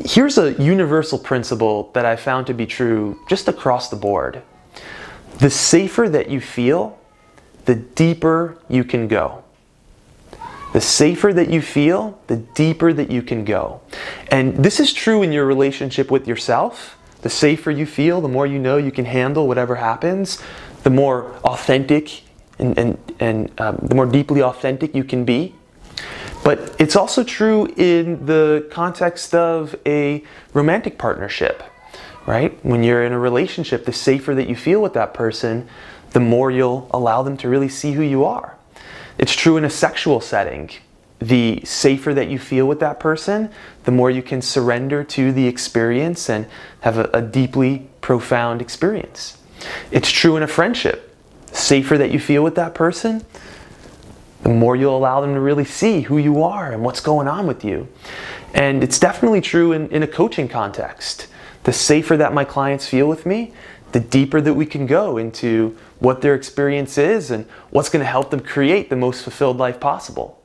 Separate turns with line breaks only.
Here's a universal principle that I found to be true just across the board. The safer that you feel, the deeper you can go. The safer that you feel, the deeper that you can go. And this is true in your relationship with yourself. The safer you feel, the more you know you can handle whatever happens, the more authentic and the more deeply authentic you can be. But it's also true in the context of a romantic partnership, right? When you're in a relationship, the safer that you feel with that person, the more you'll allow them to really see who you are. It's true in a sexual setting. The safer that you feel with that person, the more you can surrender to the experience and have a deeply profound experience. It's true in a friendship. The safer that you feel with that person, the more you'll allow them to really see who you are and what's going on with you. And it's definitely true in a coaching context. The safer that my clients feel with me, the deeper that we can go into what their experience is and what's going to help them create the most fulfilled life possible.